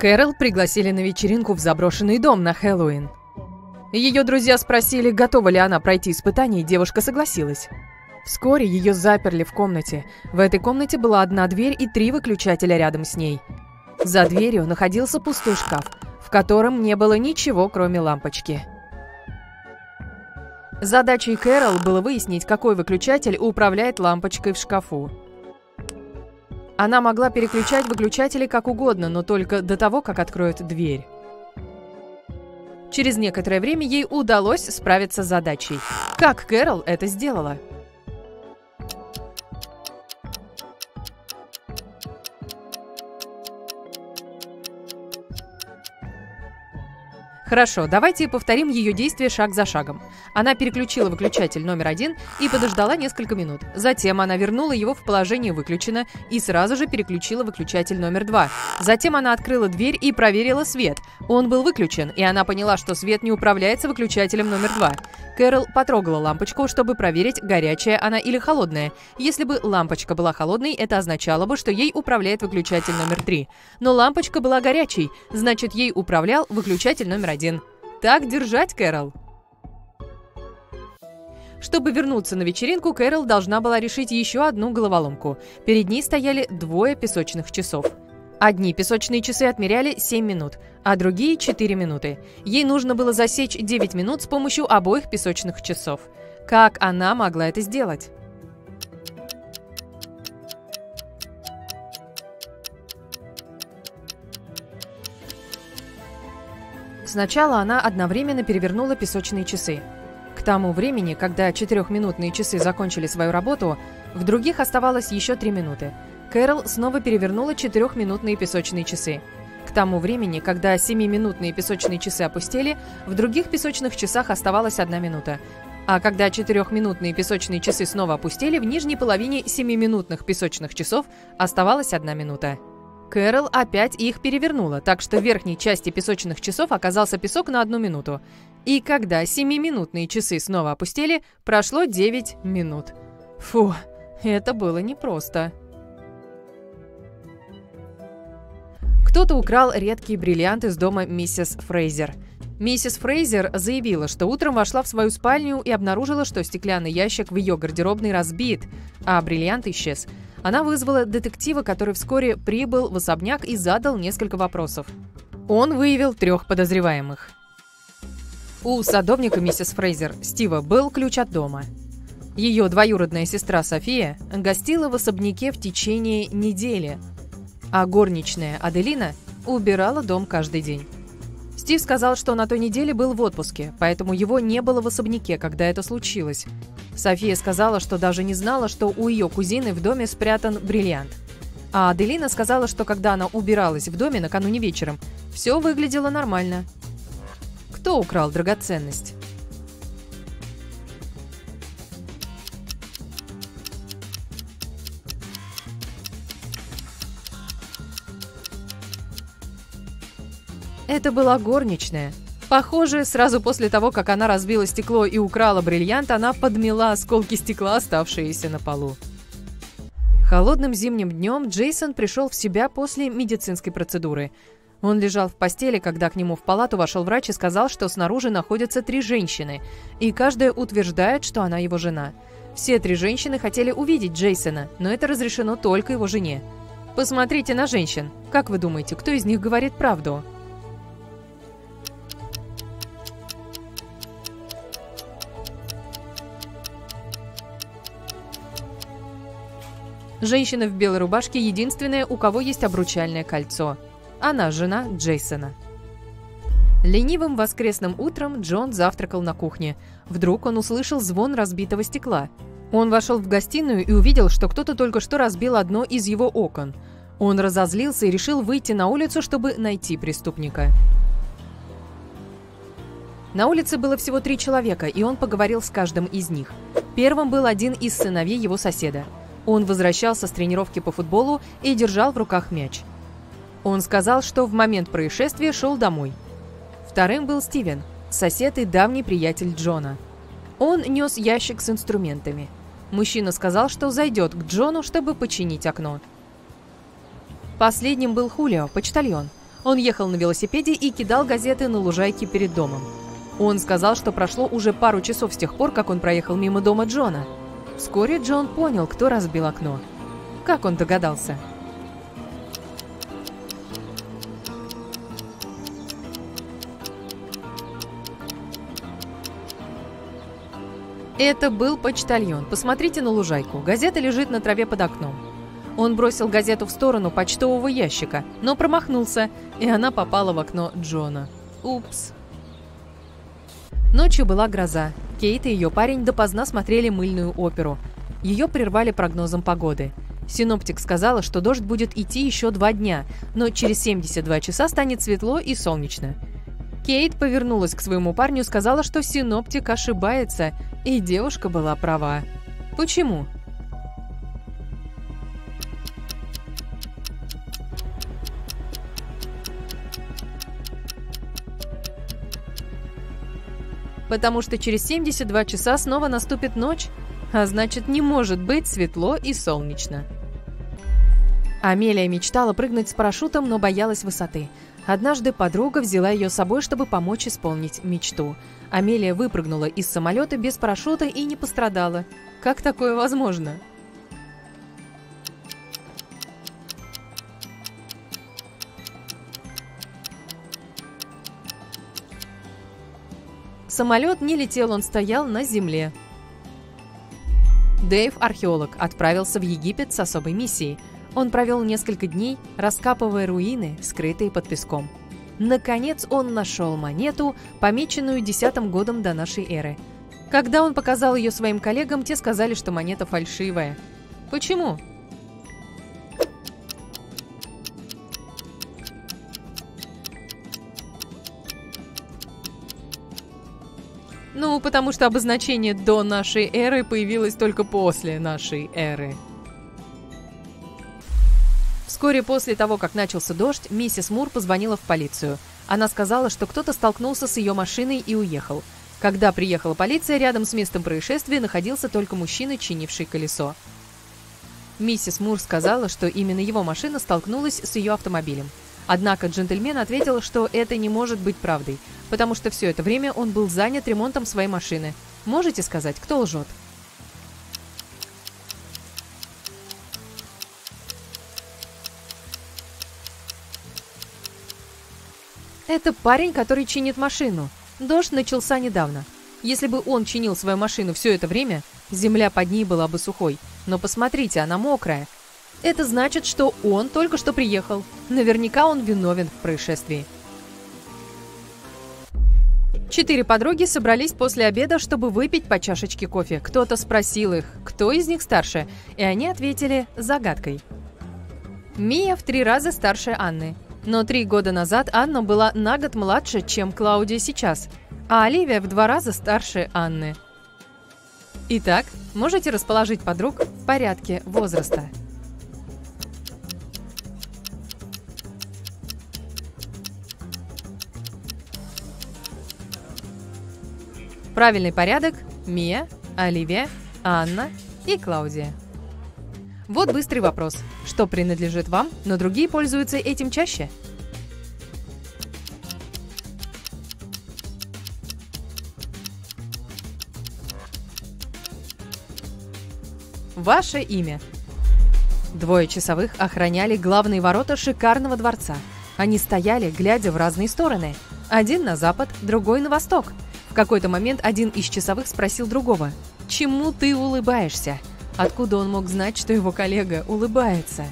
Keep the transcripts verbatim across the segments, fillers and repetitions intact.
Кэрол пригласили на вечеринку в заброшенный дом на Хэллоуин. Ее друзья спросили, готова ли она пройти испытание, и девушка согласилась. Вскоре ее заперли в комнате. В этой комнате была одна дверь и три выключателя рядом с ней. За дверью находился пустой шкаф, в котором не было ничего, кроме лампочки. Задачей Кэрол было выяснить, какой выключатель управляет лампочкой в шкафу. Она могла переключать выключатели как угодно, но только до того, как откроет дверь. Через некоторое время ей удалось справиться с задачей. Как Кэрол это сделала? Хорошо, давайте повторим ее действия шаг за шагом. Она переключила выключатель номер один и подождала несколько минут. Затем она вернула его в положение выключено и сразу же переключила выключатель номер два. Затем она открыла дверь и проверила свет. Он был выключен, и она поняла, что свет не управляется выключателем номер два. Кэрол потрогала лампочку, чтобы проверить, горячая она или холодная. Если бы лампочка была холодной, это означало бы, что ей управляет выключатель номер три. Но лампочка была горячей, значит, ей управлял выключатель номер один. Так держать, Кэрол. Чтобы вернуться на вечеринку, Кэрол должна была решить еще одну головоломку. Перед ней стояли двое песочных часов. Одни песочные часы отмеряли семь минут, а другие четыре минуты. Ей нужно было засечь девять минут с помощью обоих песочных часов. Как она могла это сделать? Сначала она одновременно перевернула песочные часы. К тому времени, когда четырехминутные часы закончили свою работу, в других оставалось еще три минуты. Кэрол снова перевернула четырехминутные песочные часы. К тому времени, когда семиминутные песочные часы опустели, в других песочных часах оставалась одна минута. А когда четырехминутные песочные часы снова опустели, в нижней половине семиминутных песочных часов оставалась одна минута. Кэрол опять их перевернула, так что в верхней части песочных часов оказался песок на одну минуту. И когда семиминутные часы снова опустили, прошло девять минут. Фу, это было непросто. Кто-то украл редкий бриллиант из дома миссис Фрейзер. Миссис Фрейзер заявила, что утром вошла в свою спальню и обнаружила, что стеклянный ящик в ее гардеробной разбит, а бриллиант исчез. Она вызвала детектива, который вскоре прибыл в особняк и задал несколько вопросов. Он выявил трех подозреваемых. У садовника миссис Фрейзер, Стива, был ключ от дома. Ее двоюродная сестра София гостила в особняке в течение недели, а горничная Аделина убирала дом каждый день. Стив сказал, что на той неделе был в отпуске, поэтому его не было в особняке, когда это случилось. София сказала, что даже не знала, что у ее кузины в доме спрятан бриллиант. А Аделина сказала, что когда она убиралась в доме накануне вечером, все выглядело нормально. Кто украл драгоценность? Это была горничная. Похоже, сразу после того, как она разбила стекло и украла бриллиант, она подмела осколки стекла, оставшиеся на полу. Холодным зимним днем Джейсон пришел в себя после медицинской процедуры. Он лежал в постели, когда к нему в палату вошел врач и сказал, что снаружи находятся три женщины, и каждая утверждает, что она его жена. Все три женщины хотели увидеть Джейсона, но это разрешено только его жене. Посмотрите на женщин. Как вы думаете, кто из них говорит правду? Женщина в белой рубашке единственная, у кого есть обручальное кольцо. Она жена Джейсона. Ленивым воскресным утром Джон завтракал на кухне. Вдруг он услышал звон разбитого стекла. Он вошел в гостиную и увидел, что кто-то только что разбил одно из его окон. Он разозлился и решил выйти на улицу, чтобы найти преступника. На улице было всего три человека, и он поговорил с каждым из них. Первым был один из сыновей его соседа. Он возвращался с тренировки по футболу и держал в руках мяч. Он сказал, что в момент происшествия шел домой. Вторым был Стивен, сосед и давний приятель Джона. Он нес ящик с инструментами. Мужчина сказал, что зайдет к Джону, чтобы починить окно. Последним был Хулио, почтальон. Он ехал на велосипеде и кидал газеты на лужайке перед домом. Он сказал, что прошло уже пару часов с тех пор, как он проехал мимо дома Джона. Вскоре Джон понял, кто разбил окно. Как он догадался? Это был почтальон. Посмотрите на лужайку. Газета лежит на траве под окном. Он бросил газету в сторону почтового ящика, но промахнулся, и она попала в окно Джона. Упс. Ночью была гроза. Кейт и ее парень допоздна смотрели мыльную оперу. Ее прервали прогнозом погоды. Синоптик сказала, что дождь будет идти еще два дня, но через семьдесят два часа станет светло и солнечно. Кейт повернулась к своему парню и сказала, что синоптик ошибается, и девушка была права. Почему? Потому что через семьдесят два часа снова наступит ночь, а значит, не может быть светло и солнечно. Амелия мечтала прыгнуть с парашютом, но боялась высоты. Однажды подруга взяла ее с собой, чтобы помочь исполнить мечту. Амелия выпрыгнула из самолета без парашюта и не пострадала. Как такое возможно? Самолет не летел, он стоял на земле. Дэйв, археолог, отправился в Египет с особой миссией. Он провел несколько дней, раскапывая руины, скрытые под песком. Наконец он нашел монету, помеченную десятым годом до нашей эры. Когда он показал ее своим коллегам, те сказали, что монета фальшивая. Почему? Ну, потому что обозначение «до нашей эры» появилось только после нашей эры. Вскоре после того, как начался дождь, миссис Мур позвонила в полицию. Она сказала, что кто-то столкнулся с ее машиной и уехал. Когда приехала полиция, рядом с местом происшествия находился только мужчина, чинивший колесо. Миссис Мур сказала, что именно его машина столкнулась с ее автомобилем. Однако джентльмен ответил, что это не может быть правдой, потому что все это время он был занят ремонтом своей машины. Можете сказать, кто лжет? Это парень, который чинит машину. Дождь начался недавно. Если бы он чинил свою машину все это время, земля под ней была бы сухой. Но посмотрите, она мокрая. Это значит, что он только что приехал. Наверняка он виновен в происшествии. Четыре подруги собрались после обеда, чтобы выпить по чашечке кофе. Кто-то спросил их, кто из них старше, и они ответили загадкой. Мия в три раза старше Анны. Но три года назад Анна была на год младше, чем Клаудия сейчас, а Оливия в два раза старше Анны. Итак, можете расположить подруг в порядке возраста. Правильный порядок – Мия, Оливия, Анна и Клаудия. Вот быстрый вопрос. Что принадлежит вам, но другие пользуются этим чаще? Ваше имя. Двое часовых охраняли главные ворота шикарного дворца. Они стояли, глядя в разные стороны. Один на запад, другой на восток. В какой-то момент один из часовых спросил другого: «Чему ты улыбаешься?» Откуда он мог знать, что его коллега улыбается?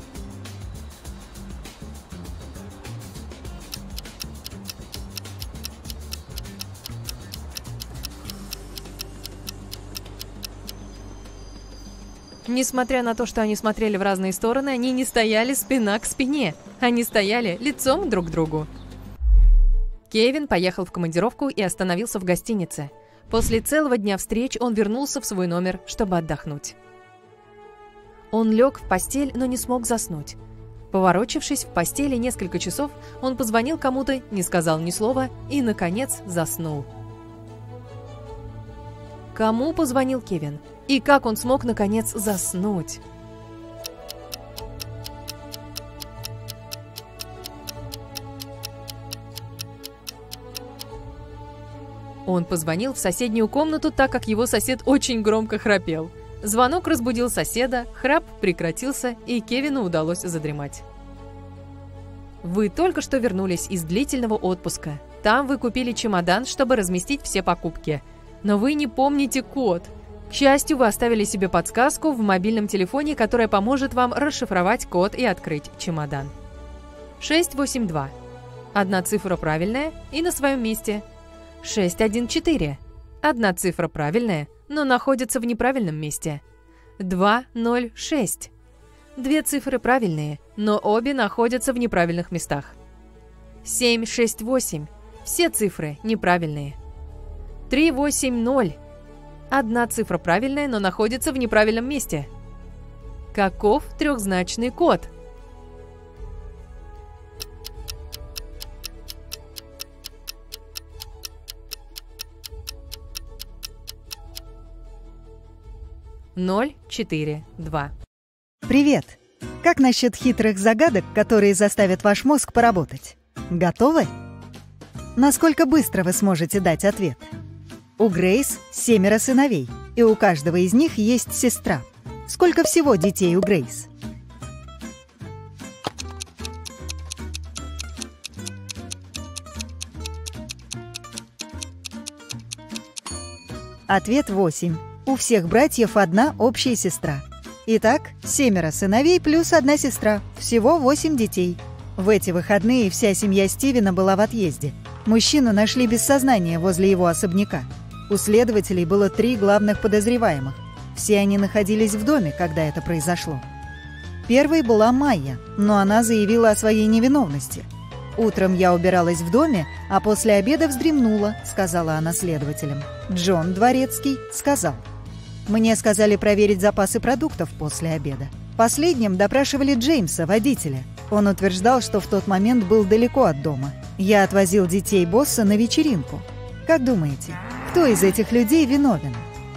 Несмотря на то, что они смотрели в разные стороны, они не стояли спина к спине. Они стояли лицом друг к другу. Кевин поехал в командировку и остановился в гостинице. После целого дня встреч он вернулся в свой номер, чтобы отдохнуть. Он лег в постель, но не смог заснуть. Поворочившись в постели несколько часов, он позвонил кому-то, не сказал ни слова и, наконец, заснул. Кому позвонил Кевин? И как он смог, наконец, заснуть? Он позвонил в соседнюю комнату, так как его сосед очень громко храпел. Звонок разбудил соседа, храп прекратился, и Кевину удалось задремать. Вы только что вернулись из длительного отпуска. Там вы купили чемодан, чтобы разместить все покупки. Но вы не помните код. К счастью, вы оставили себе подсказку в мобильном телефоне, которая поможет вам расшифровать код и открыть чемодан. шесть восемь два. Одна цифра правильная и на своем месте. шесть один четыре. Одна цифра правильная, но находится в неправильном месте. два ноль шесть. Две цифры правильные, но обе находятся в неправильных местах. семь шесть восемь. Все цифры неправильные. три восемь ноль. Одна цифра правильная, но находится в неправильном месте. Каков трехзначный код? ноль четыре два. Привет! Как насчет хитрых загадок, которые заставят ваш мозг поработать? Готовы? Насколько быстро вы сможете дать ответ? У Грейс семеро сыновей, и у каждого из них есть сестра. Сколько всего детей у Грейс? Ответ восемь. У всех братьев одна общая сестра. Итак, семеро сыновей плюс одна сестра. Всего восемь детей. В эти выходные вся семья Стивена была в отъезде. Мужчину нашли без сознания возле его особняка. У следователей было три главных подозреваемых. Все они находились в доме, когда это произошло. Первой была Майя, но она заявила о своей невиновности. «Утром я убиралась в доме, а после обеда вздремнула», — сказала она следователям. Джон Дворецкий сказал: «Мне сказали проверить запасы продуктов после обеда». Последним допрашивали Джеймса, водителя. Он утверждал, что в тот момент был далеко от дома. «Я отвозил детей босса на вечеринку». Как думаете, кто из этих людей виновен?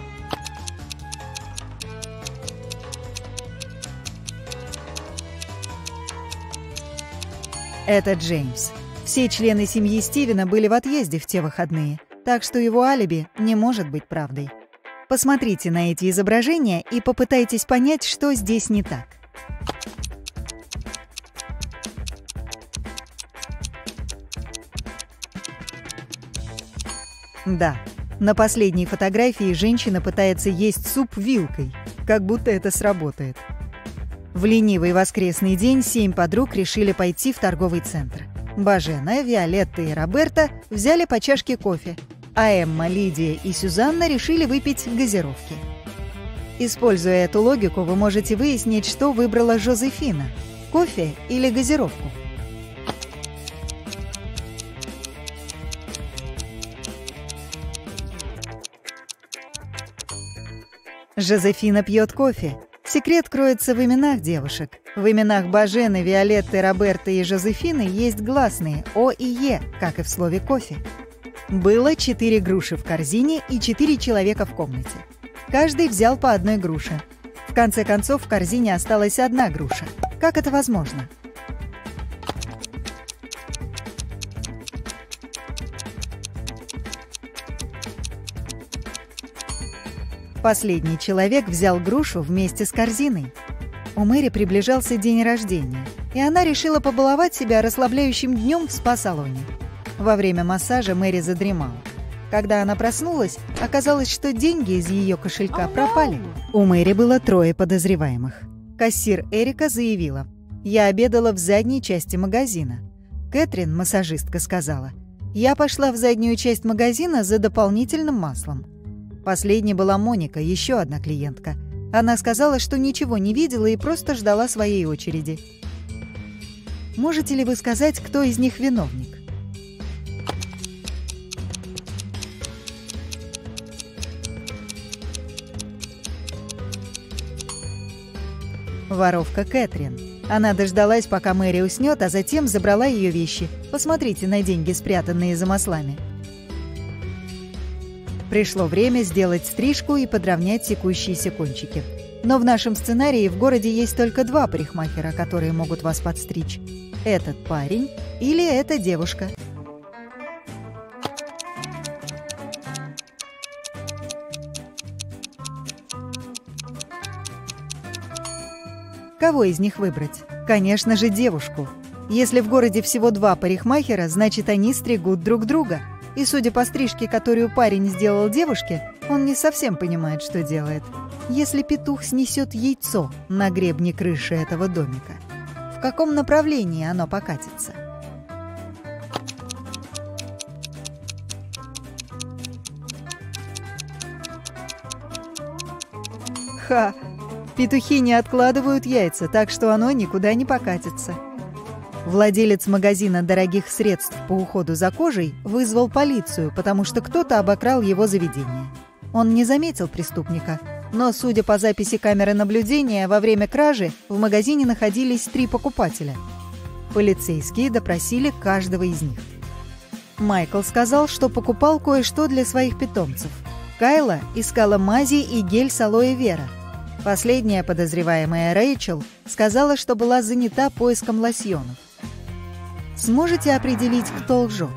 Это Джеймс. Все члены семьи Стивена были в отъезде в те выходные, так что его алиби не может быть правдой. Посмотрите на эти изображения и попытайтесь понять, что здесь не так. Да, на последней фотографии женщина пытается есть суп вилкой, как будто это сработает. В ленивый воскресный день семь подруг решили пойти в торговый центр. Божена, Виолетта и Роберта взяли по чашке кофе, а Эмма, Лидия и Сюзанна решили выпить газировки. Используя эту логику, вы можете выяснить, что выбрала Жозефина – кофе или газировку. Жозефина пьет кофе. Секрет кроется в именах девушек. В именах Божены, Виолетты, Роберты и Жозефины есть гласные «о» и «е», как и в слове «кофе». Было четыре груши в корзине и четыре человека в комнате. Каждый взял по одной груше. В конце концов, в корзине осталась одна груша. Как это возможно? Последний человек взял грушу вместе с корзиной. У Мэри приближался день рождения, и она решила побаловать себя расслабляющим днем в спа-салоне. Во время массажа Мэри задремала. Когда она проснулась, оказалось, что деньги из ее кошелька пропали. У Мэри было трое подозреваемых. Кассир Эрика заявила: «Я обедала в задней части магазина». Кэтрин, массажистка, сказала: «Я пошла в заднюю часть магазина за дополнительным маслом». Последней была Моника, еще одна клиентка. Она сказала, что ничего не видела и просто ждала своей очереди. Можете ли вы сказать, кто из них виновник? Воровка Кэтрин. Она дождалась, пока Мэри уснет, а затем забрала ее вещи. Посмотрите на деньги, спрятанные за маслами. Пришло время сделать стрижку и подровнять текущиеся кончики. Но в нашем сценарии в городе есть только два парикмахера, которые могут вас подстричь. Этот парень или эта девушка. Кого из них выбрать? Конечно же, девушку. Если в городе всего два парикмахера, значит, они стригут друг друга. И судя по стрижке, которую парень сделал девушке, он не совсем понимает, что делает. Если петух снесет яйцо на гребне крыши этого домика, в каком направлении оно покатится? Ха! Петухи не откладывают яйца, так что оно никуда не покатится. Владелец магазина дорогих средств по уходу за кожей вызвал полицию, потому что кто-то обокрал его заведение. Он не заметил преступника, но, судя по записи камеры наблюдения, во время кражи в магазине находились три покупателя. Полицейские допросили каждого из них. Майкл сказал, что покупал кое-что для своих питомцев. Кайла искала мази и гель с алоэ вера. Последняя подозреваемая, Рэйчел, сказала, что была занята поиском лосьонов. Сможете определить, кто лжет?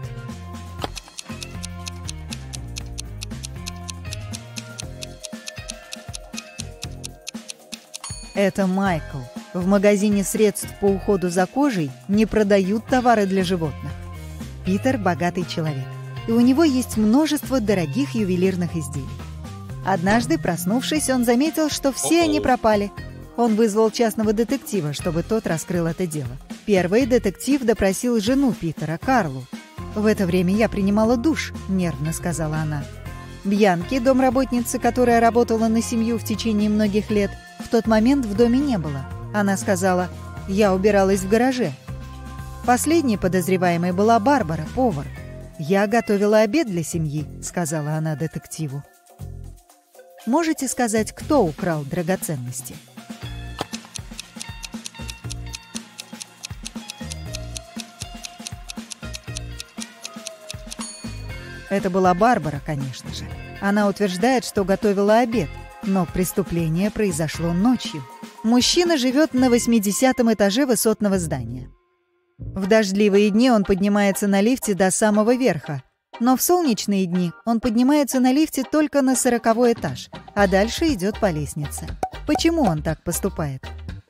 Это Майкл. В магазине средств по уходу за кожей не продают товары для животных. Питер – богатый человек, и у него есть множество дорогих ювелирных изделий. Однажды, проснувшись, он заметил, что все они пропали. Он вызвал частного детектива, чтобы тот раскрыл это дело. Первый детектив допросил жену Питера, Карлу. «В это время я принимала душ», — нервно сказала она. Бьянки, домработницы, которая работала на семью в течение многих лет, в тот момент в доме не было. Она сказала: «Я убиралась в гараже». Последней подозреваемой была Барбара, повар. «Я готовила обед для семьи», — сказала она детективу. Можете сказать, кто украл драгоценности? Это была Барбара, конечно же. Она утверждает, что готовила обед, но преступление произошло ночью. Мужчина живет на восьмидесятом этаже высотного здания. В дождливые дни он поднимается на лифте до самого верха, но в солнечные дни он поднимается на лифте только на сороковой этаж, а дальше идет по лестнице. Почему он так поступает?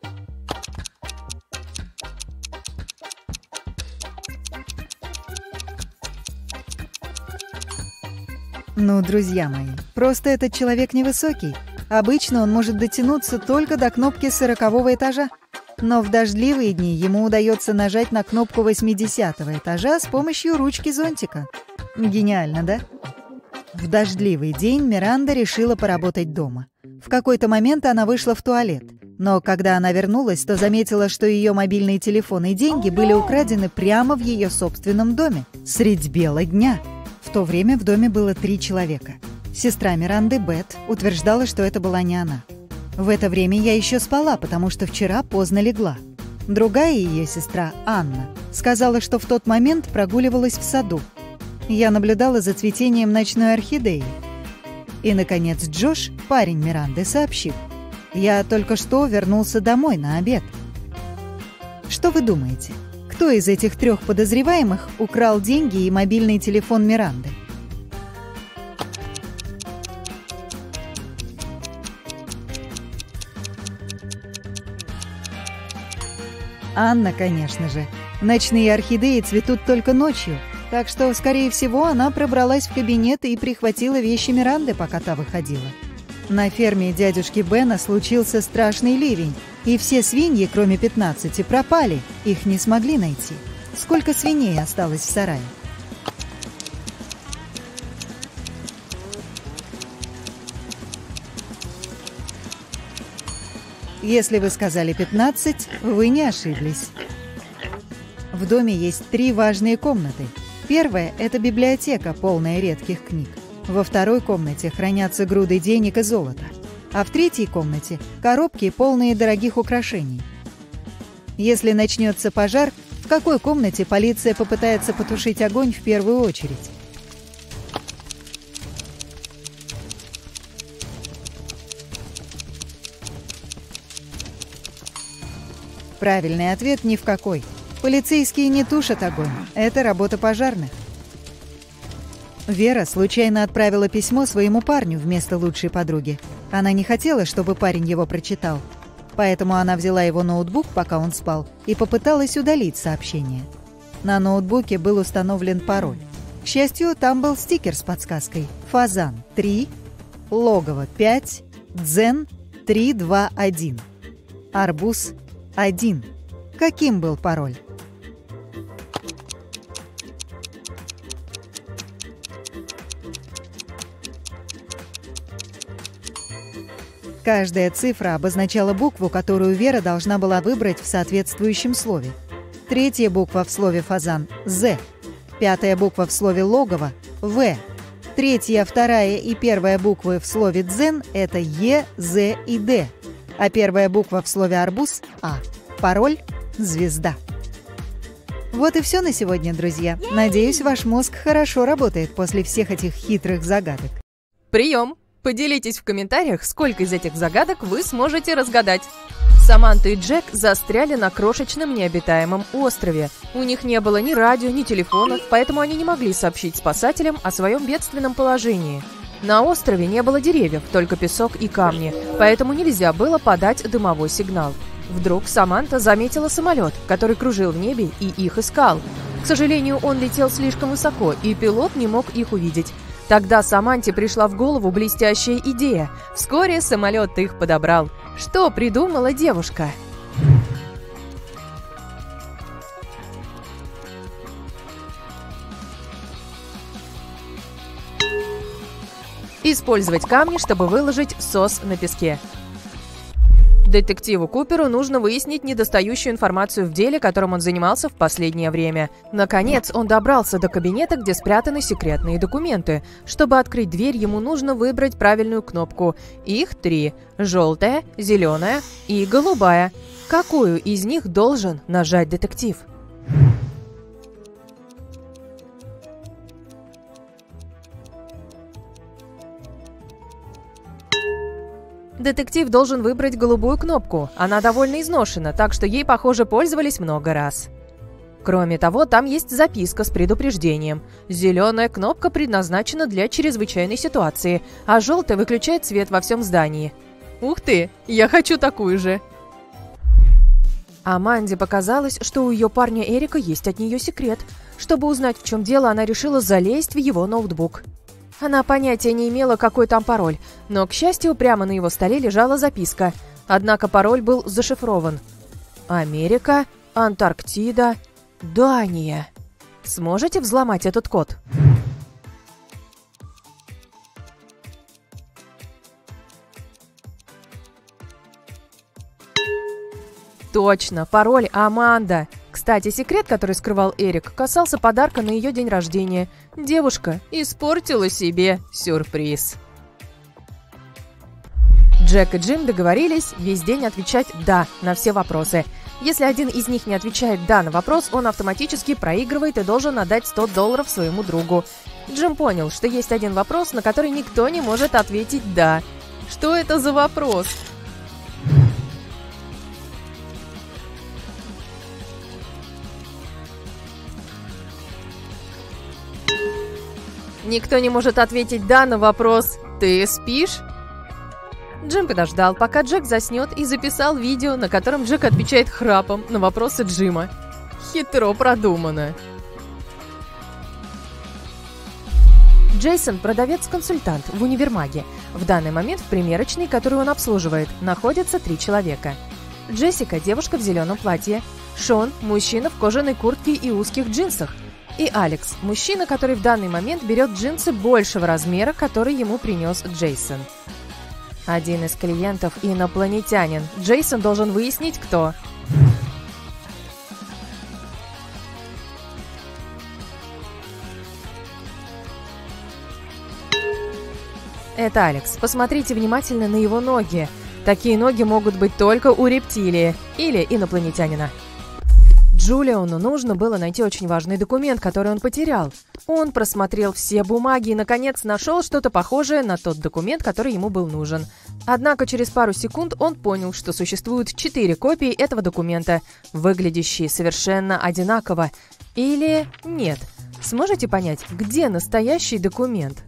Ну, друзья мои, просто этот человек невысокий. Обычно он может дотянуться только до кнопки сорокового этажа. Но в дождливые дни ему удается нажать на кнопку восьмидесятого этажа с помощью ручки зонтика. Гениально, да? В дождливый день Миранда решила поработать дома. В какой-то момент она вышла в туалет. Но когда она вернулась, то заметила, что ее мобильный телефон и деньги были украдены прямо в ее собственном доме, средь бела дня. В то время в доме было три человека. Сестра Миранды, Бет, утверждала, что это была не она. В это время я еще спала, потому что вчера поздно легла. Другая ее сестра, Анна, сказала, что в тот момент прогуливалась в саду. Я наблюдала за цветением ночной орхидеи. И, наконец, Джош, парень Миранды, сообщил: «Я только что вернулся домой на обед». Что вы думаете? Кто из этих трех подозреваемых украл деньги и мобильный телефон Миранды? Анна, конечно же. Ночные орхидеи цветут только ночью, так что, скорее всего, она пробралась в кабинет и прихватила вещи Миранды, пока та выходила. На ферме дядюшки Бена случился страшный ливень, и все свиньи, кроме пятнадцати, пропали, их не смогли найти. Сколько свиней осталось в сарае? Если вы сказали пятнадцать, вы не ошиблись. В доме есть три важные комнаты. Первая – это библиотека, полная редких книг. Во второй комнате хранятся груды денег и золота. А в третьей комнате – коробки, полные дорогих украшений. Если начнется пожар, в какой комнате полиция попытается потушить огонь в первую очередь? Правильный ответ – ни в какой. Полицейские не тушат огонь. Это работа пожарных. Вера случайно отправила письмо своему парню вместо лучшей подруги. Она не хотела, чтобы парень его прочитал. Поэтому она взяла его ноутбук, пока он спал, и попыталась удалить сообщение. На ноутбуке был установлен пароль. К счастью, там был стикер с подсказкой: «Фазан три, Логово пять, Дзен три два один, Арбуз один». Каким был пароль? Каждая цифра обозначала букву, которую Вера должна была выбрать в соответствующем слове. Третья буква в слове «фазан» – «З», пятая буква в слове «логово» – «В», третья, вторая и первая буквы в слове «дзен» – это «Е», «З» и «Д», а первая буква в слове «арбуз» – «А». Пароль – «Звезда». Вот и все на сегодня, друзья. Надеюсь, ваш мозг хорошо работает после всех этих хитрых загадок. Прием! Поделитесь в комментариях, сколько из этих загадок вы сможете разгадать. Саманта и Джек застряли на крошечном необитаемом острове. У них не было ни радио, ни телефонов, поэтому они не могли сообщить спасателям о своем бедственном положении. На острове не было деревьев, только песок и камни, поэтому нельзя было подать дымовой сигнал. Вдруг Саманта заметила самолет, который кружил в небе и их искал. К сожалению, он летел слишком высоко, и пилот не мог их увидеть. Тогда Саманте пришла в голову блестящая идея. Вскоре самолет их подобрал. Что придумала девушка? Использовать камни, чтобы выложить сос на песке. Детективу Куперу нужно выяснить недостающую информацию в деле, которым он занимался в последнее время. Наконец, он добрался до кабинета, где спрятаны секретные документы. Чтобы открыть дверь, ему нужно выбрать правильную кнопку. Их три – желтая, зеленая и голубая. Какую из них должен нажать детектив? Детектив должен выбрать голубую кнопку. Она довольно изношена, так что ей, похоже, пользовались много раз. Кроме того, там есть записка с предупреждением. Зеленая кнопка предназначена для чрезвычайной ситуации, а желтая выключает свет во всем здании. Ух ты, я хочу такую же! Аманде показалось, что у ее парня Эрика есть от нее секрет. Чтобы узнать, в чем дело, она решила залезть в его ноутбук. Она понятия не имела, какой там пароль, но, к счастью, прямо на его столе лежала записка. Однако пароль был зашифрован. Америка, Антарктида, Дания. Сможете взломать этот код? Точно, пароль Аманда. Кстати, секрет, который скрывал Эрик, касался подарка на ее день рождения. Девушка испортила себе сюрприз. Джек и Джим договорились весь день отвечать «да» на все вопросы. Если один из них не отвечает «да» на вопрос, он автоматически проигрывает и должен отдать сто долларов своему другу. Джим понял, что есть один вопрос, на который никто не может ответить «да». Что это за вопрос? Никто не может ответить «да» на вопрос «ты спишь?». Джим подождал, пока Джек заснет, и записал видео, на котором Джек отвечает храпом на вопросы Джима. Хитро продумано. Джейсон – продавец-консультант в универмаге. В данный момент в примерочной, которую он обслуживает, находятся три человека. Джессика – девушка в зеленом платье. Шон – мужчина в кожаной куртке и узких джинсах. И Алекс – мужчина, который в данный момент берет джинсы большего размера, который ему принес Джейсон. Один из клиентов – инопланетянин. Джейсон должен выяснить, кто. Это Алекс. Посмотрите внимательно на его ноги. Такие ноги могут быть только у рептилии или инопланетянина. Джулиону нужно было найти очень важный документ, который он потерял. Он просмотрел все бумаги и, наконец, нашел что-то похожее на тот документ, который ему был нужен. Однако через пару секунд он понял, что существует четыре копии этого документа, выглядящие совершенно одинаково. Или нет. Сможете понять, где настоящий документ?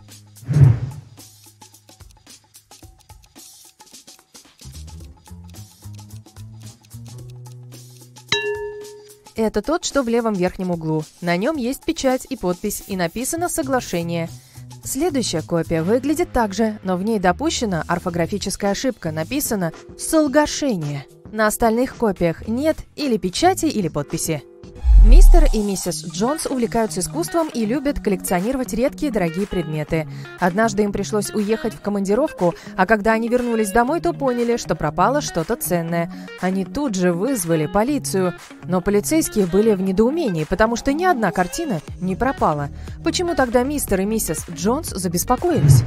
Это тот, что в левом верхнем углу. На нем есть печать и подпись, и написано «Соглашение». Следующая копия выглядит так же, но в ней допущена орфографическая ошибка, написано «Солгашение». На остальных копиях нет или печати, или подписи. Мистер и миссис Джонс увлекаются искусством и любят коллекционировать редкие дорогие предметы. Однажды им пришлось уехать в командировку, а когда они вернулись домой, то поняли, что пропало что-то ценное. Они тут же вызвали полицию, но полицейские были в недоумении, потому что ни одна картина не пропала. Почему тогда мистер и миссис Джонс забеспокоились?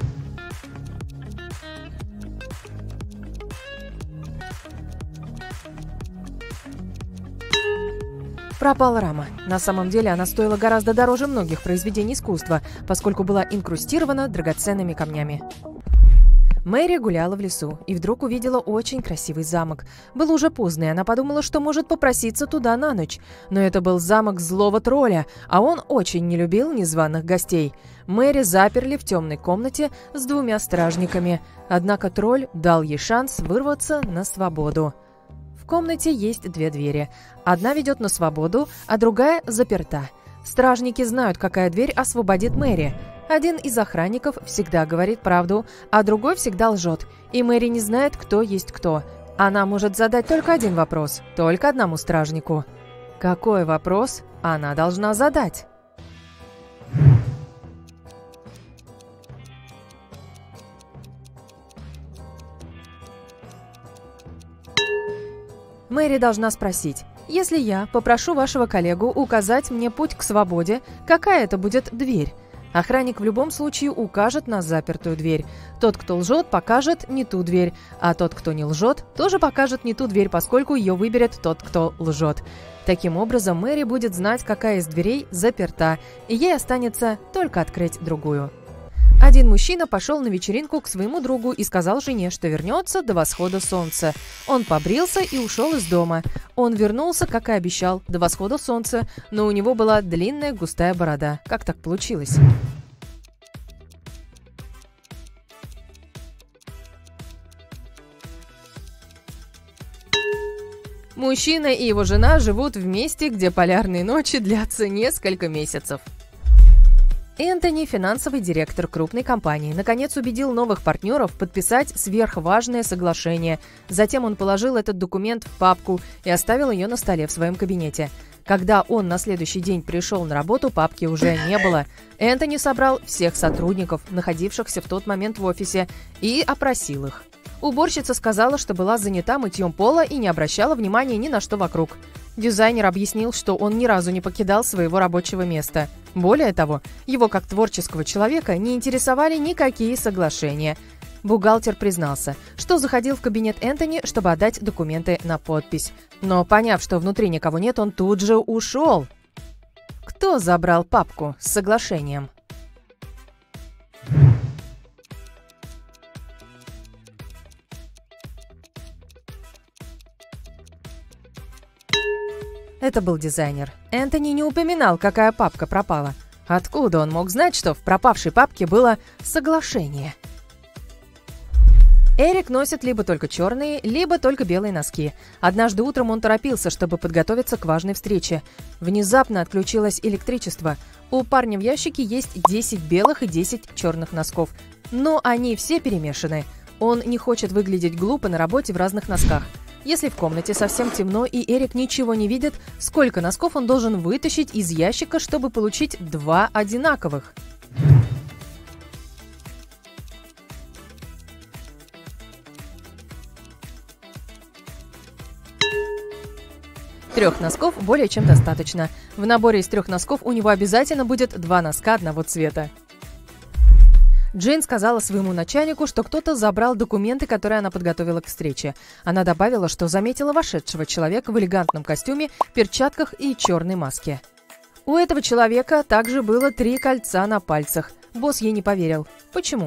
Пропала рама. На самом деле она стоила гораздо дороже многих произведений искусства, поскольку была инкрустирована драгоценными камнями. Мэри гуляла в лесу и вдруг увидела очень красивый замок. Было уже поздно, и она подумала, что может попроситься туда на ночь. Но это был замок злого тролля, а он очень не любил незваных гостей. Мэри заперли в темной комнате с двумя стражниками. Однако тролль дал ей шанс вырваться на свободу. В комнате есть две двери. Одна ведет на свободу, а другая заперта. Стражники знают, какая дверь освободит Мэри. Один из охранников всегда говорит правду, а другой всегда лжет. И Мэри не знает, кто есть кто. Она может задать только один вопрос, только одному стражнику. Какой вопрос она должна задать? Мэри должна спросить: если я попрошу вашего коллегу указать мне путь к свободе, какая это будет дверь? Охранник в любом случае укажет на запертую дверь. Тот, кто лжет, покажет не ту дверь, а тот, кто не лжет, тоже покажет не ту дверь, поскольку ее выберет тот, кто лжет. Таким образом, Мэри будет знать, какая из дверей заперта, и ей останется только открыть другую. Один мужчина пошел на вечеринку к своему другу и сказал жене, что вернется до восхода солнца. Он побрился и ушел из дома. Он вернулся, как и обещал, до восхода солнца, но у него была длинная густая борода. Как так получилось? Мужчина и его жена живут в месте, где полярные ночи длятся несколько месяцев. Энтони, финансовый директор крупной компании, наконец убедил новых партнеров подписать сверхважное соглашение. Затем он положил этот документ в папку и оставил ее на столе в своем кабинете. Когда он на следующий день пришел на работу, папки уже не было. Энтони собрал всех сотрудников, находившихся в тот момент в офисе, и опросил их. Уборщица сказала, что была занята мытьем пола и не обращала внимания ни на что вокруг. Дизайнер объяснил, что он ни разу не покидал своего рабочего места. Более того, его как творческого человека не интересовали никакие соглашения. Бухгалтер признался, что заходил в кабинет Энтони, чтобы отдать документы на подпись. Но, поняв, что внутри никого нет, он тут же ушел. Кто забрал папку с соглашением? Это был дизайнер. Энтони не упоминал, какая папка пропала. Откуда он мог знать, что в пропавшей папке было соглашение? Эрик носит либо только черные, либо только белые носки. Однажды утром он торопился, чтобы подготовиться к важной встрече. Внезапно отключилось электричество. У парня в ящике есть десять белых и десять черных носков. Но они все перемешаны. Он не хочет выглядеть глупо на работе в разных носках. Если в комнате совсем темно и Эрик ничего не видит, сколько носков он должен вытащить из ящика, чтобы получить два одинаковых? Трех носков более чем достаточно. В наборе из трех носков у него обязательно будет два носка одного цвета. Джейн сказала своему начальнику, что кто-то забрал документы, которые она подготовила к встрече. Она добавила, что заметила вошедшего человека в элегантном костюме, перчатках и черной маске. У этого человека также было три кольца на пальцах. Босс ей не поверил. Почему?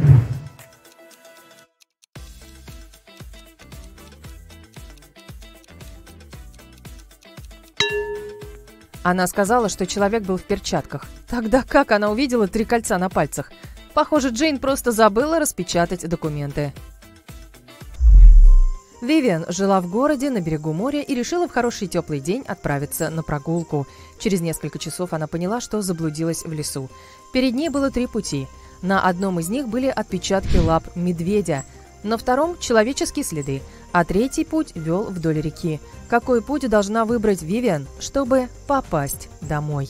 Она сказала, что человек был в перчатках. Тогда как она увидела три кольца на пальцах? Похоже, Джейн просто забыла распечатать документы. Вивиан жила в городе на берегу моря и решила в хороший теплый день отправиться на прогулку. Через несколько часов она поняла, что заблудилась в лесу. Перед ней было три пути. На одном из них были отпечатки лап медведя, на втором – человеческие следы, а третий путь вел вдоль реки. Какой путь должна выбрать Вивиан, чтобы попасть домой?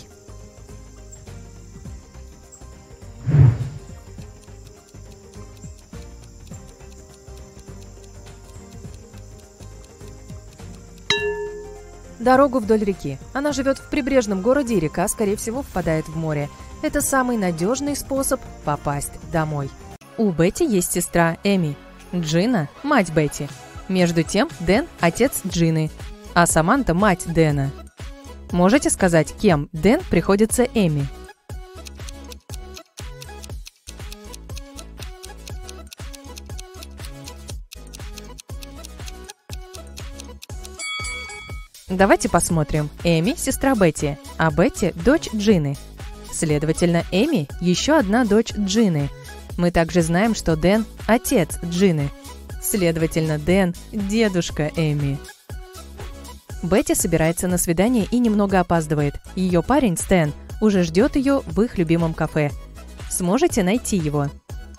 Дорогу вдоль реки. Она живет в прибрежном городе, и река, скорее всего, впадает в море. Это самый надежный способ попасть домой. У Бетти есть сестра Эми. Джина – мать Бетти. Между тем, Дэн – отец Джины, а Саманта – мать Дэна. Можете сказать, кем Дэн приходится Эми? Давайте посмотрим. Эми – сестра Бетти, а Бетти – дочь Джины. Следовательно, Эми – еще одна дочь Джины. Мы также знаем, что Дэн – отец Джины. Следовательно, Дэн – дедушка Эми. Бетти собирается на свидание и немного опаздывает. Ее парень Стэн уже ждет ее в их любимом кафе. Сможете найти его?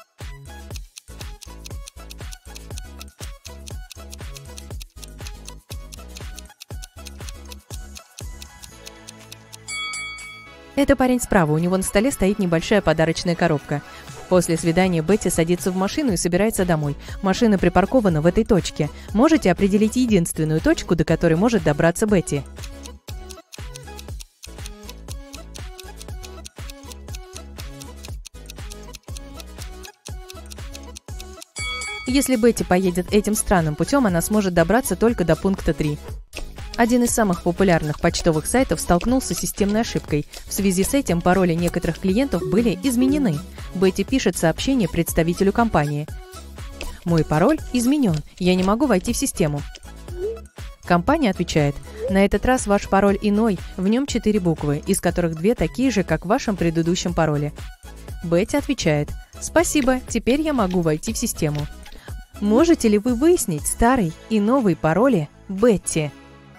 Это парень справа, у него на столе стоит небольшая подарочная коробка. После свидания Бетти садится в машину и собирается домой. Машина припаркована в этой точке. Можете определить единственную точку, до которой может добраться Бетти? Если Бетти поедет этим странным путем, она сможет добраться только до пункта три. Один из самых популярных почтовых сайтов столкнулся с системной ошибкой. В связи с этим пароли некоторых клиентов были изменены. Бетти пишет сообщение представителю компании. «Мой пароль изменен, я не могу войти в систему». Компания отвечает: «На этот раз ваш пароль иной, в нем четыре буквы, из которых две такие же, как в вашем предыдущем пароле». Бетти отвечает: «Спасибо, теперь я могу войти в систему». Можете ли вы выяснить старый и новый пароли Бетти?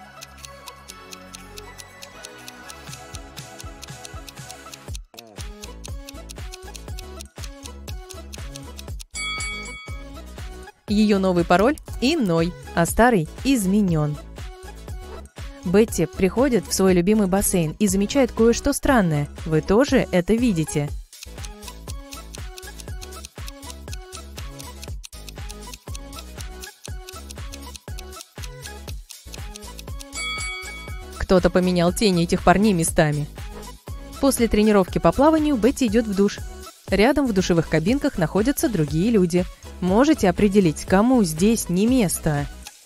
Ее новый пароль иной, а старый изменен. Бетти приходит в свой любимый бассейн и замечает кое-что странное. Вы тоже это видите? Кто-то поменял тени этих парней местами. После тренировки по плаванию Бетти идет в душ. Рядом в душевых кабинках находятся другие люди. Можете определить, кому здесь не место?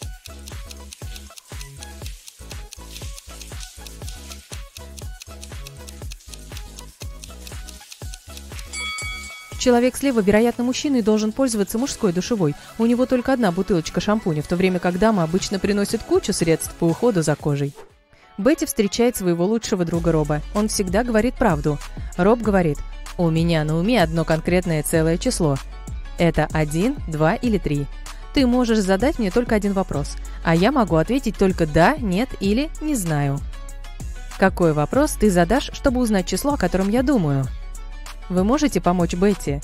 Человек слева, вероятно, мужчина и должен пользоваться мужской душевой. У него только одна бутылочка шампуня, в то время как дама обычно приносит кучу средств по уходу за кожей. Бетти встречает своего лучшего друга Роба. Он всегда говорит правду. Роб говорит: «У меня на уме одно конкретное целое число. Это один, два или три. Ты можешь задать мне только один вопрос, а я могу ответить только «да», «нет» или «не знаю». Какой вопрос ты задашь, чтобы узнать число, о котором я думаю? Вы можете помочь Бетти?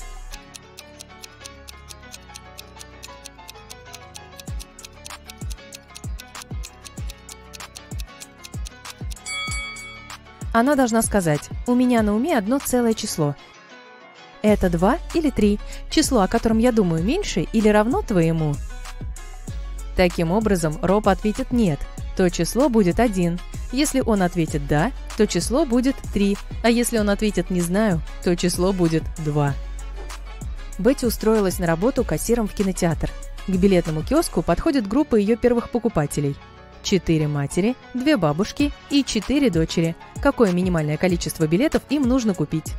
Она должна сказать: «У меня на уме одно целое число. Это два или три? Число, о котором я думаю, меньше или равно твоему?» Таким образом, Роб ответит «нет», то число будет один. Если он ответит «да», то число будет три, а если он ответит «не знаю», то число будет два. Бетти устроилась на работу кассиром в кинотеатр. К билетному киоску подходит группа ее первых покупателей. Четыре матери, две бабушки и четыре дочери. Какое минимальное количество билетов им нужно купить?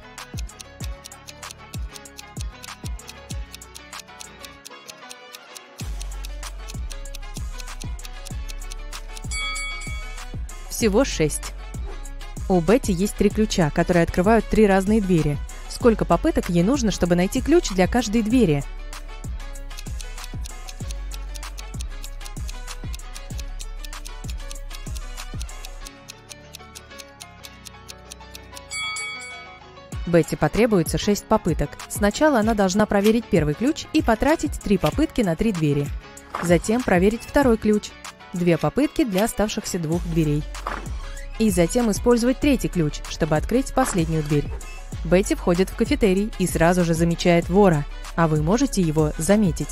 Всего шесть. У Бетти есть три ключа, которые открывают три разные двери. Сколько попыток ей нужно, чтобы найти ключ для каждой двери? Бетти потребуется шесть попыток. Сначала она должна проверить первый ключ и потратить три попытки на три двери. Затем проверить второй ключ. Две попытки для оставшихся двух дверей. И затем использовать третий ключ, чтобы открыть последнюю дверь. Бетти входит в кафетерий и сразу же замечает вора, а вы можете его заметить.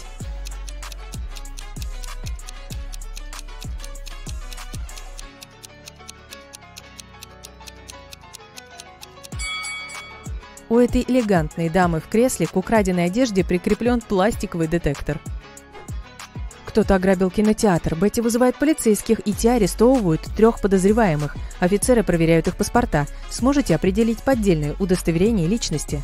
У этой элегантной дамы в кресле к украденной одежде прикреплен пластиковый детектор. Кто-то ограбил кинотеатр. Бетти вызывает полицейских, и те арестовывают трех подозреваемых. Офицеры проверяют их паспорта. Сможете определить поддельное удостоверение личности?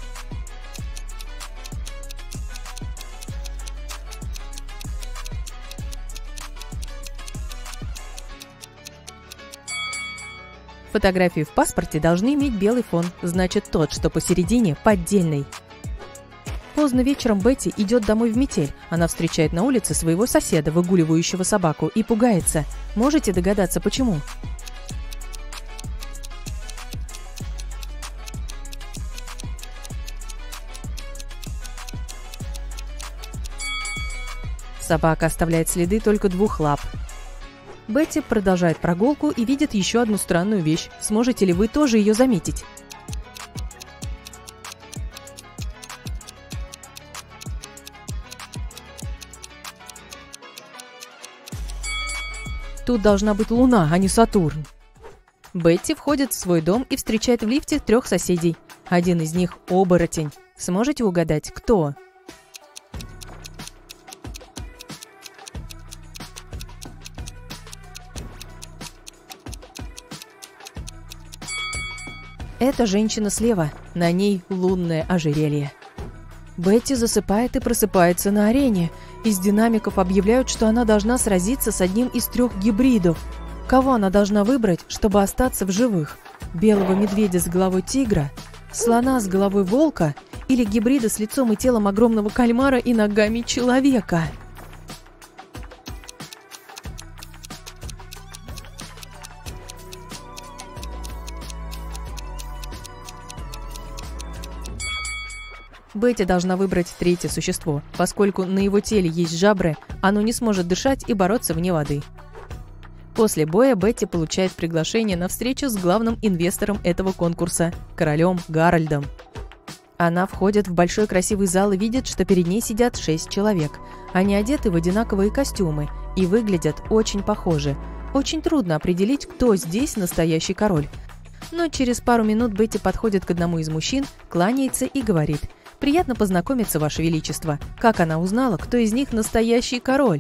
Фотографии в паспорте должны иметь белый фон, значит тот, что посередине, поддельный. Поздно вечером Бетти идет домой в метель. Она встречает на улице своего соседа, выгуливающего собаку, и пугается. Можете догадаться, почему? Собака оставляет следы только двух лап. Бетти продолжает прогулку и видит еще одну странную вещь. Сможете ли вы тоже ее заметить? Тут должна быть Луна, а не Сатурн. Бетти входит в свой дом и встречает в лифте трех соседей. Один из них – оборотень. Сможете угадать, кто? Это женщина слева, на ней лунное ожерелье. Бетти засыпает и просыпается на арене. Из динамиков объявляют, что она должна сразиться с одним из трех гибридов. Кого она должна выбрать, чтобы остаться в живых? Белого медведя с головой тигра? Слона с головой волка? Или гибрида с лицом и телом огромного кальмара и ногами человека? Бетти должна выбрать третье существо. Поскольку на его теле есть жабры, оно не сможет дышать и бороться вне воды. После боя Бетти получает приглашение на встречу с главным инвестором этого конкурса – королем Гарольдом. Она входит в большой красивый зал и видит, что перед ней сидят шесть человек. Они одеты в одинаковые костюмы и выглядят очень похожи. Очень трудно определить, кто здесь настоящий король. Но через пару минут Бетти подходит к одному из мужчин, кланяется и говорит: «Приятно познакомиться, Ваше Величество. Как она узнала, кто из них настоящий король?»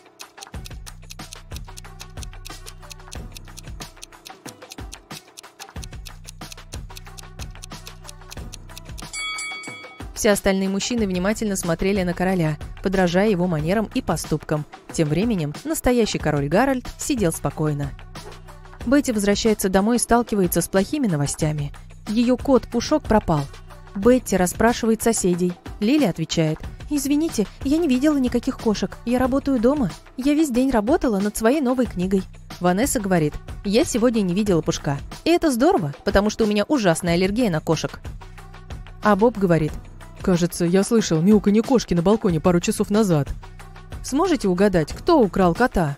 Все остальные мужчины внимательно смотрели на короля, подражая его манерам и поступкам. Тем временем настоящий король Гарольд сидел спокойно. Бетти возвращается домой и сталкивается с плохими новостями. Ее кот Пушок пропал. Бетти расспрашивает соседей. Лили отвечает: «Извините, я не видела никаких кошек. Я работаю дома. Я весь день работала над своей новой книгой». Ванесса говорит: «Я сегодня не видела Пушка. И это здорово, потому что у меня ужасная аллергия на кошек». А Боб говорит: «Кажется, я слышал мяуканье кошки на балконе пару часов назад». Сможете угадать, кто украл кота?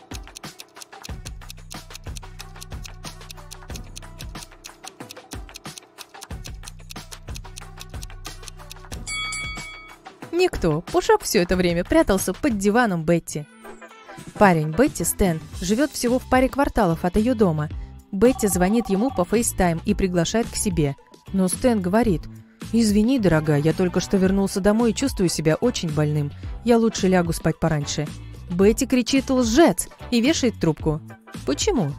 Никто. Пушок все это время прятался под диваном Бетти. Парень Бетти, Стэн, живет всего в паре кварталов от ее дома. Бетти звонит ему по фейстайм и приглашает к себе. Но Стэн говорит: «Извини, дорогая, я только что вернулся домой и чувствую себя очень больным. Я лучше лягу спать пораньше». Бетти кричит «Лжец!» и вешает трубку. Почему?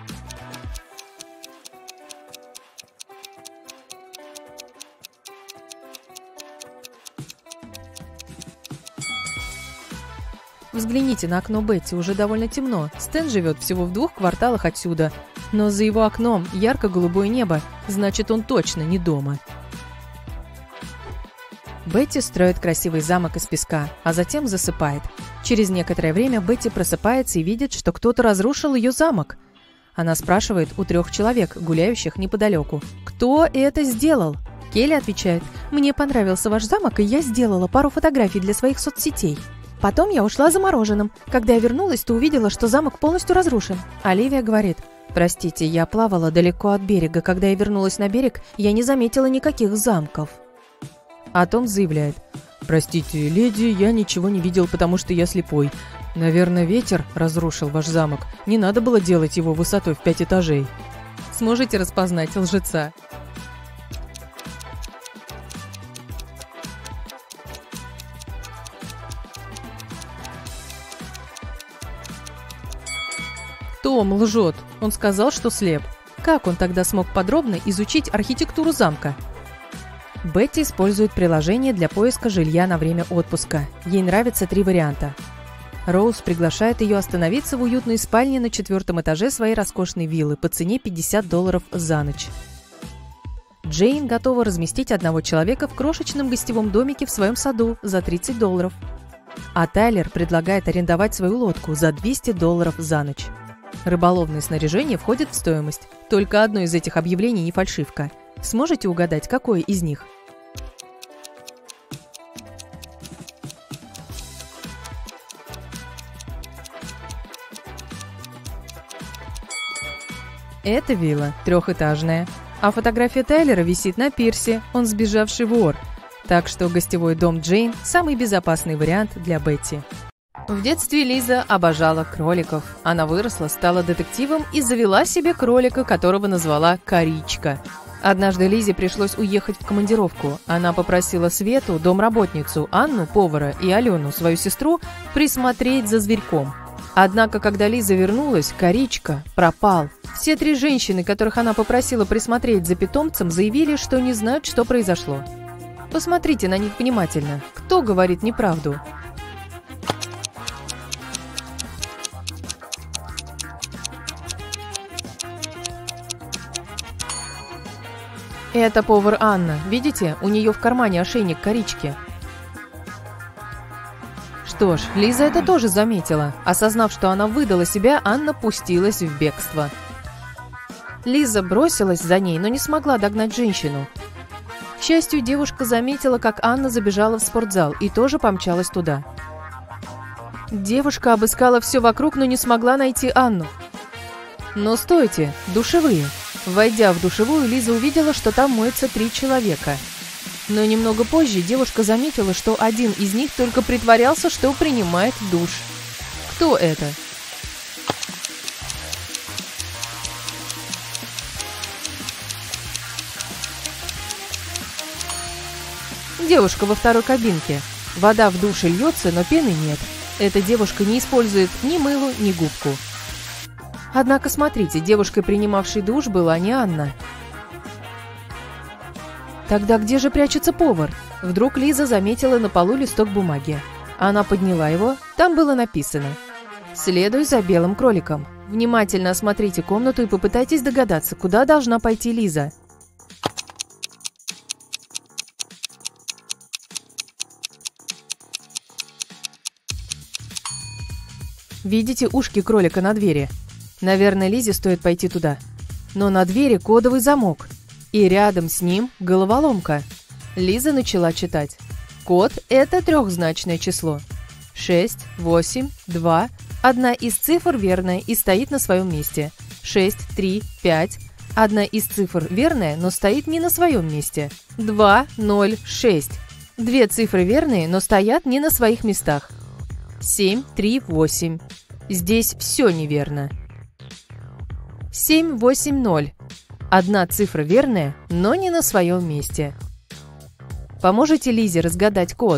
Взгляните на окно Бетти, уже довольно темно. Стэн живет всего в двух кварталах отсюда. Но за его окном ярко-голубое небо, значит, он точно не дома. Бетти строит красивый замок из песка, а затем засыпает. Через некоторое время Бетти просыпается и видит, что кто-то разрушил ее замок. Она спрашивает у трех человек, гуляющих неподалеку: «Кто это сделал?» Келли отвечает: «Мне понравился ваш замок, и я сделала пару фотографий для своих соцсетей. Потом я ушла за мороженым. Когда я вернулась, то увидела, что замок полностью разрушен». Оливия говорит: «Простите, я плавала далеко от берега. Когда я вернулась на берег, я не заметила никаких замков». А Том заявляет: «Простите, леди, я ничего не видел, потому что я слепой. Наверное, ветер разрушил ваш замок. Не надо было делать его высотой в пять этажей». Сможете распознать лжеца? Том лжет. Он сказал, что слеп. Как он тогда смог подробно изучить архитектуру замка? Бетти использует приложение для поиска жилья на время отпуска. Ей нравятся три варианта. Роуз приглашает ее остановиться в уютной спальне на четвертом этаже своей роскошной виллы по цене пятьдесят долларов за ночь. Джейн готова разместить одного человека в крошечном гостевом домике в своем саду за тридцать долларов. А Тайлер предлагает арендовать свою лодку за двести долларов за ночь. Рыболовное снаряжение входит в стоимость. Только одно из этих объявлений не фальшивка. Сможете угадать, какое из них? Это вилла трехэтажная, а фотография Тайлера висит на пирсе, он сбежавший вор. Так что гостевой дом Джейн – самый безопасный вариант для Бетти. В детстве Лиза обожала кроликов. Она выросла, стала детективом и завела себе кролика, которого назвала Коричка. Однажды Лизе пришлось уехать в командировку. Она попросила Свету, домработницу, Анну, повара, и Алену, свою сестру, присмотреть за зверьком. Однако, когда Лиза вернулась, Коричка пропал. Все три женщины, которых она попросила присмотреть за питомцем, заявили, что не знают, что произошло. Посмотрите на них внимательно. Кто говорит неправду? Это повар Анна. Видите, у нее в кармане ошейник Корички. Что ж, Лиза это тоже заметила. Осознав, что она выдала себя, Анна пустилась в бегство. Лиза бросилась за ней, но не смогла догнать женщину. К счастью, девушка заметила, как Анна забежала в спортзал и тоже помчалась туда. Девушка обыскала все вокруг, но не смогла найти Анну. Но стойте, душевые. Войдя в душевую, Лиза увидела, что там моется три человека. Но немного позже девушка заметила, что один из них только притворялся, что принимает душ. Кто это? Девушка во второй кабинке. Вода в душе льется, но пены нет. Эта девушка не использует ни мыло, ни губку. Однако, смотрите, девушкой, принимавшей душ, была не Анна. Тогда где же прячется повар? Вдруг Лиза заметила на полу листок бумаги. Она подняла его, там было написано: «Следуй за белым кроликом. Внимательно осмотрите комнату и попытайтесь догадаться, куда должна пойти Лиза». Видите ушки кролика на двери? Наверное, Лизе стоит пойти туда. Но на двери кодовый замок. И рядом с ним головоломка. Лиза начала читать. Код – это трехзначное число. шесть, восемь, два. Одна из цифр верная и стоит на своем месте. шесть, три, пять. Одна из цифр верная, но стоит не на своем месте. два, ноль, шесть. Две цифры верные, но стоят не на своих местах. семь, три, восемь. Здесь все неверно. семь, восемь, ноль. Одна цифра верная, но не на своем месте. Поможете Лизе разгадать код?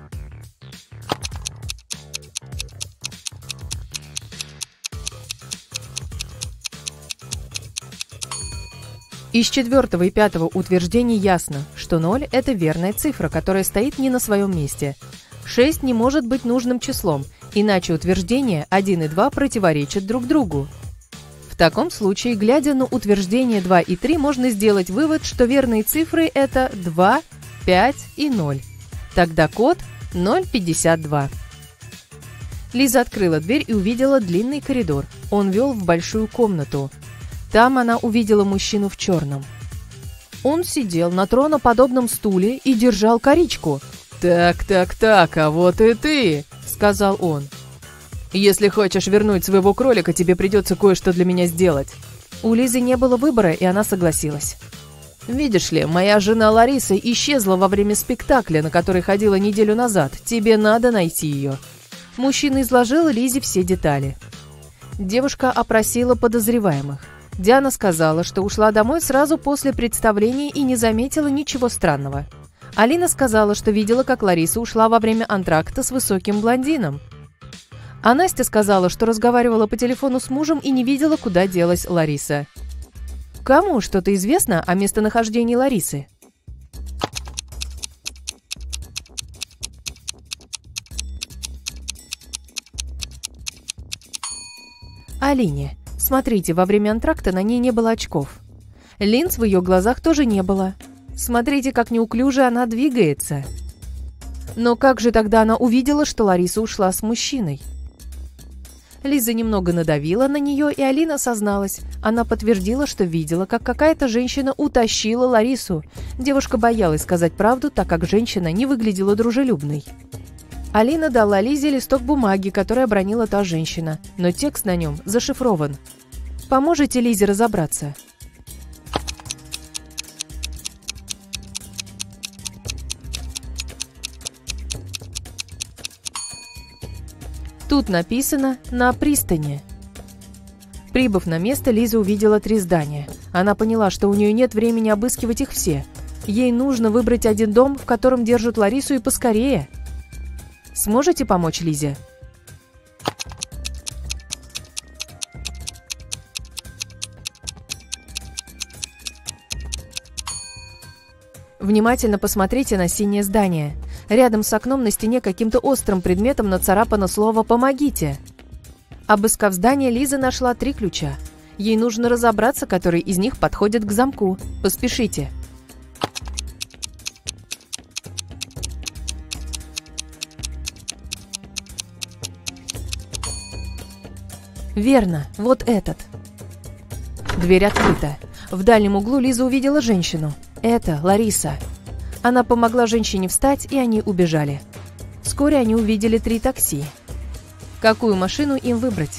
Из четвертого и пятого утверждений ясно, что ноль – это верная цифра, которая стоит не на своем месте. шесть не может быть нужным числом, иначе утверждения один и два противоречат друг другу. В таком случае, глядя на утверждения два и три, можно сделать вывод, что верные цифры – это два, пять и ноль. Тогда код ноль пятьдесят два. Лиза открыла дверь и увидела длинный коридор. Он вел в большую комнату. Там она увидела мужчину в черном. Он сидел на троноподобном стуле и держал коричку. «Так, так, так, а вот и ты», — сказал он. «Если хочешь вернуть своего кролика, тебе придется кое-что для меня сделать». У Лизы не было выбора, и она согласилась. «Видишь ли, моя жена Лариса исчезла во время спектакля, на который ходила неделю назад. Тебе надо найти ее». Мужчина изложил Лизе все детали. Девушка опросила подозреваемых. Диана сказала, что ушла домой сразу после представления и не заметила ничего странного. Алина сказала, что видела, как Лариса ушла во время антракта с высоким блондином. А Настя сказала, что разговаривала по телефону с мужем и не видела, куда делась Лариса. Кому что-то известно о местонахождении Ларисы? Алине. Смотрите, во время антракта на ней не было очков. Линз в ее глазах тоже не было. Смотрите, как неуклюже она двигается. Но как же тогда она увидела, что Лариса ушла с мужчиной? Лиза немного надавила на нее, и Алина созналась. Она подтвердила, что видела, как какая-то женщина утащила Ларису. Девушка боялась сказать правду, так как женщина не выглядела дружелюбной. Алина дала Лизе листок бумаги, который обронила та женщина, но текст на нем зашифрован. Поможете Лизе разобраться? Тут написано «на пристани». Прибыв на место, Лиза увидела три здания. Она поняла, что у нее нет времени обыскивать их все. Ей нужно выбрать один дом, в котором держат Ларису, и поскорее. Сможете помочь Лизе? Внимательно посмотрите на синее здание. Рядом с окном на стене каким-то острым предметом нацарапано слово «Помогите». Обыскав здание, Лиза нашла три ключа. Ей нужно разобраться, который из них подходит к замку. Поспешите. Верно, вот этот. Дверь открыта. В дальнем углу Лиза увидела женщину. Это Лариса. Она помогла женщине встать, и они убежали. Вскоре они увидели три такси. Какую машину им выбрать?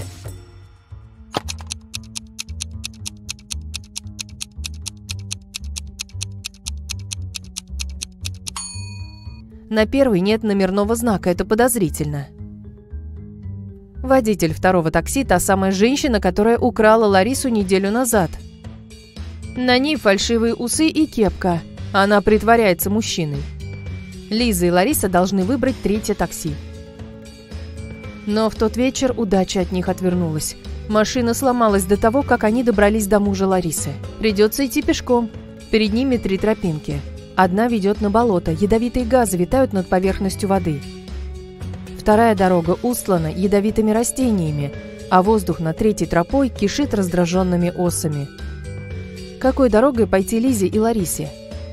На первой нет номерного знака, это подозрительно. Водитель второго такси – та самая женщина, которая украла Ларису неделю назад. На ней фальшивые усы и кепка. Она притворяется мужчиной. Лиза и Лариса должны выбрать третье такси. Но в тот вечер удача от них отвернулась. Машина сломалась до того, как они добрались до мужа Ларисы. Придется идти пешком. Перед ними три тропинки. Одна ведет на болото, ядовитые газы витают над поверхностью воды. Вторая дорога устлана ядовитыми растениями, а воздух над третьей тропой кишит раздраженными осами. Какой дорогой пойти Лизе и Ларисе?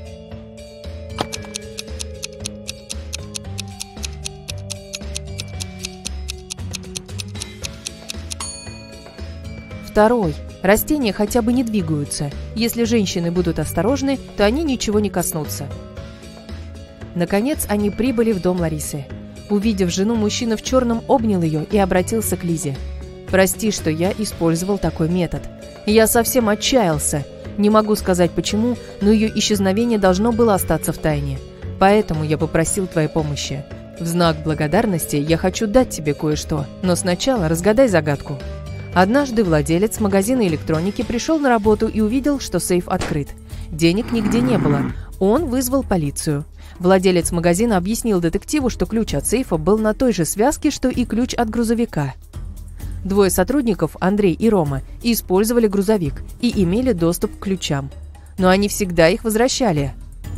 Второй. Растения хотя бы не двигаются. Если женщины будут осторожны, то они ничего не коснутся. Наконец, они прибыли в дом Ларисы. Увидев жену, мужчина в черном обнял ее и обратился к Лизе. «Прости, что я использовал такой метод. Я совсем отчаялся. Не могу сказать почему, но ее исчезновение должно было остаться в тайне. Поэтому я попросил твоей помощи. В знак благодарности я хочу дать тебе кое-что, но сначала разгадай загадку». Однажды владелец магазина электроники пришел на работу и увидел, что сейф открыт. Денег нигде не было. Он вызвал полицию. Владелец магазина объяснил детективу, что ключ от сейфа был на той же связке, что и ключ от грузовика. Двое сотрудников, Андрей и Рома, использовали грузовик и имели доступ к ключам. Но они всегда их возвращали.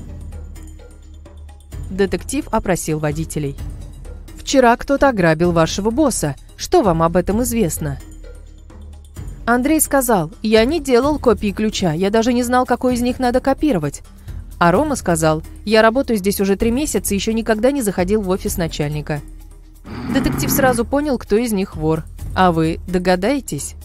Детектив опросил водителей. «Вчера кто-то ограбил вашего босса. Что вам об этом известно?» Андрей сказал: «Я не делал копии ключа, я даже не знал, какой из них надо копировать». А Рома сказал: «Я работаю здесь уже три месяца и еще никогда не заходил в офис начальника». Детектив сразу понял, кто из них вор. А вы догадаетесь?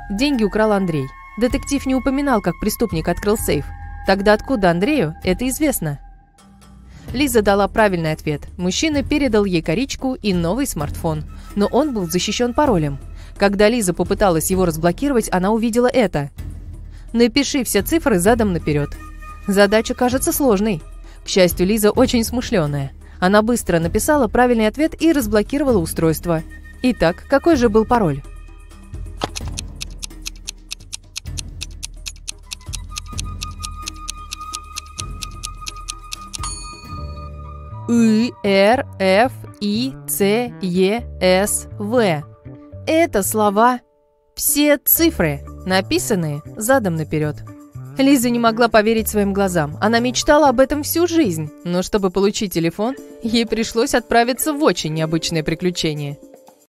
Деньги украл Андрей. Детектив не упоминал, как преступник открыл сейф. Тогда откуда Андрею это известно? Лиза дала правильный ответ. Мужчина передал ей коричку и новый смартфон. Но он был защищен паролем. Когда Лиза попыталась его разблокировать, она увидела это. «Напиши все цифры задом наперед». Задача кажется сложной. К счастью, Лиза очень смышленая. Она быстро написала правильный ответ и разблокировала устройство. Итак, какой же был пароль? И, Р, Ф, И, Ц, Е, С, В. Это слова, все цифры, написанные задом наперед. Лиза не могла поверить своим глазам. Она мечтала об этом всю жизнь. Но чтобы получить телефон, ей пришлось отправиться в очень необычное приключение.